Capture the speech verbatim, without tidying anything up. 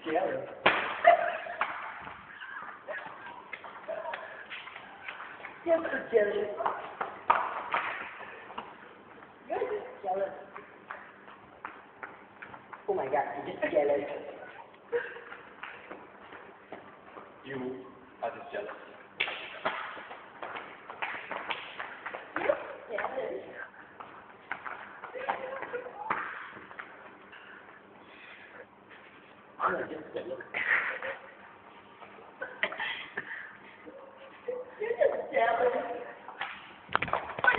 jealous. You're so jealous. You're just jealous. Oh my God, you're just jealous. You are just jealous. You're jealous. I'm just jealous.